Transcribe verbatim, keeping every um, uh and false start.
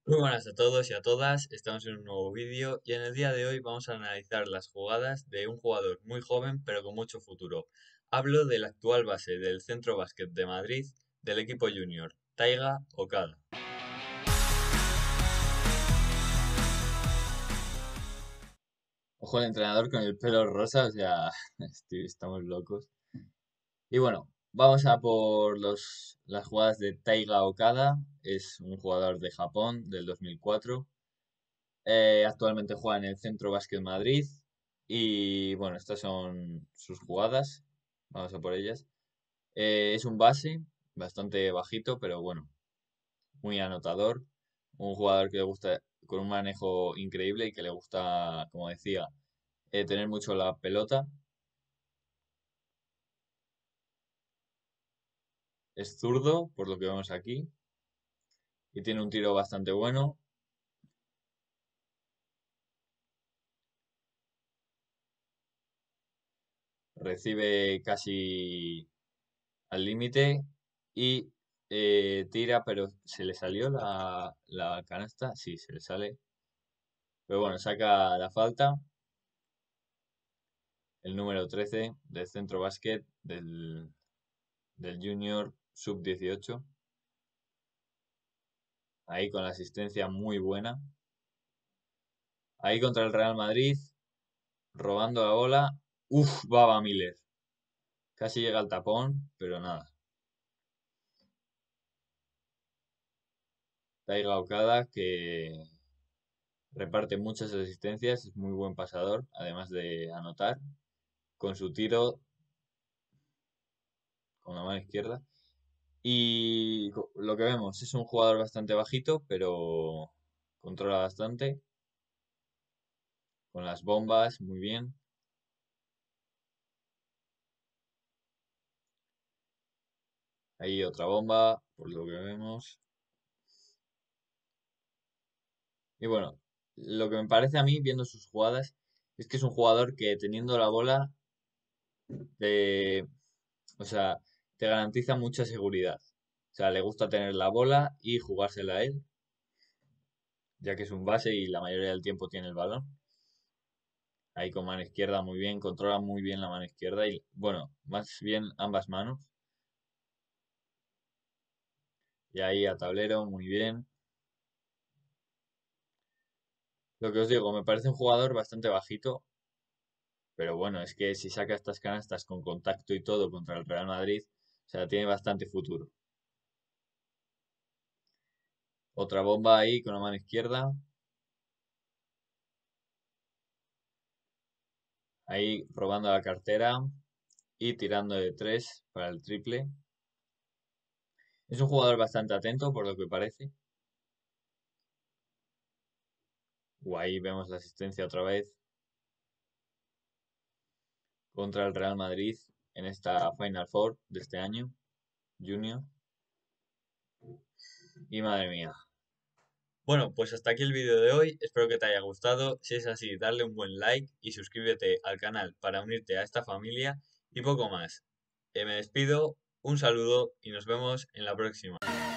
Muy buenas a todos y a todas, estamos en un nuevo vídeo y en el día de hoy vamos a analizar las jugadas de un jugador muy joven pero con mucho futuro. Hablo del actual base del Centro Básquet de Madrid del equipo junior, Taiga Okada. Ojo al entrenador con el pelo rosa, o sea, estoy- estamos locos. Y bueno, vamos a por los, las jugadas de Taiga Okada. Es un jugador de Japón del dos mil cuatro. Eh, actualmente juega en el Centro Básquet Madrid. Y bueno, estas son sus jugadas. Vamos a por ellas. Eh, es un base, bastante bajito, pero bueno, muy anotador. Un jugador que le gusta, con un manejo increíble y que le gusta, como decía, eh, tener mucho la pelota. Es zurdo, por lo que vemos aquí, y tiene un tiro bastante bueno. Recibe casi al límite y eh, tira, pero ¿se le salió la, la canasta? Sí, se le sale. Pero bueno, saca la falta, el número trece del centro básquet del, del Junior sub dieciocho. Ahí con la asistencia muy buena. Ahí contra el Real Madrid, robando la bola. Uf, Baba Miller. Casi llega al tapón, pero nada. Taiga Okada, que reparte muchas asistencias, es muy buen pasador, además de anotar, con su tiro con la mano izquierda. Y co- lo que vemos es un jugador bastante bajito, pero controla bastante, con las bombas, muy bien. Ahí otra bomba, por lo que vemos. Y bueno, lo que me parece a mí, viendo sus jugadas, es que es un jugador que teniendo la bola, te, o sea, te garantiza mucha seguridad. O sea, le gusta tener la bola y jugársela a él, ya que es un base y la mayoría del tiempo tiene el balón. Ahí con mano izquierda muy bien, controla muy bien la mano izquierda y, bueno, más bien ambas manos. Y ahí a tablero, muy bien. Lo que os digo, me parece un jugador bastante bajito, pero bueno, es que si saca estas canastas con contacto y todo contra el Real Madrid, o sea, tiene bastante futuro. Otra bomba ahí con la mano izquierda, ahí robando la cartera y tirando de tres para el triple. Es un jugador bastante atento, por lo que parece. O ahí vemos la asistencia otra vez contra el Real Madrid en esta Final Four de este año, Junior. Y madre mía. Bueno, pues hasta aquí el vídeo de hoy, espero que te haya gustado, si es así, dale un buen like y suscríbete al canal para unirte a esta familia y poco más. Eh, me despido, un saludo y nos vemos en la próxima.